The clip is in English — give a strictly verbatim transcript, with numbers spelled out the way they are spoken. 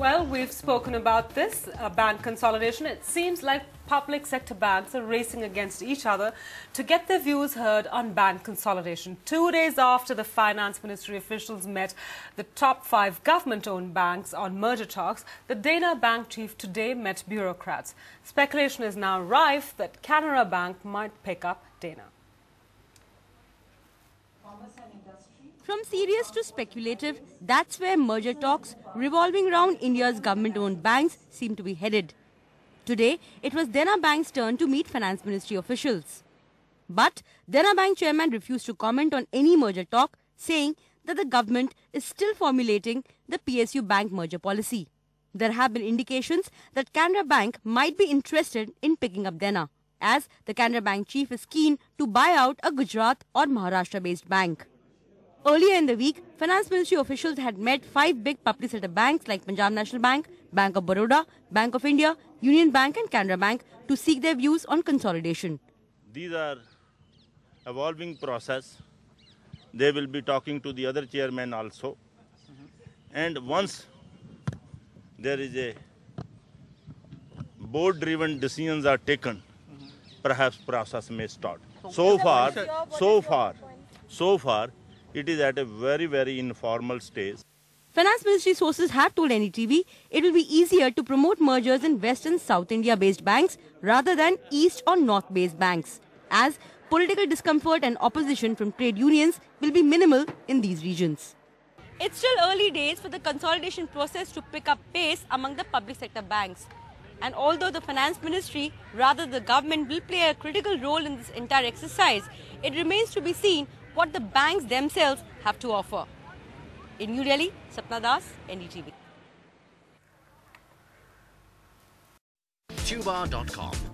Well, we've spoken about this, uh, bank consolidation. It seems like public sector banks are racing against each other to get their views heard on bank consolidation. Two days after the Finance Ministry officials met the top five government-owned banks on merger talks, the Dena Bank chief today met bureaucrats. Speculation is now rife that Canara Bank might pick up Dena. From serious to speculative, that's where merger talks revolving around India's government-owned banks seem to be headed. Today, it was Dena Bank's turn to meet Finance Ministry officials. But Dena Bank chairman refused to comment on any merger talk, saying that the government is still formulating the P S U bank merger policy. There have been indications that Canara Bank might be interested in picking up Dena, as the Canara Bank chief is keen to buy out a Gujarat or Maharashtra-based bank. Earlier in the week, Finance Ministry officials had met five big public sector banks like Punjab National Bank, Bank of Baroda, Bank of India, Union Bank and Canara Bank to seek their views on consolidation. These are evolving process. They will be talking to the other chairmen also. Mm-hmm. And once there is a board-driven decisions are taken, mm-hmm. perhaps process may start. So far, so far, so far, it is at a very, very informal stage. Finance Ministry sources have told N D T V it will be easier to promote mergers in West and South India-based banks rather than East or North-based banks, as political discomfort and opposition from trade unions will be minimal in these regions. It's still early days for the consolidation process to pick up pace among the public sector banks. And although the Finance Ministry, rather the government, will play a critical role in this entire exercise, it remains to be seen what the banks themselves have to offer. In New Delhi, Sapna Das, N D T V. Tuba dot com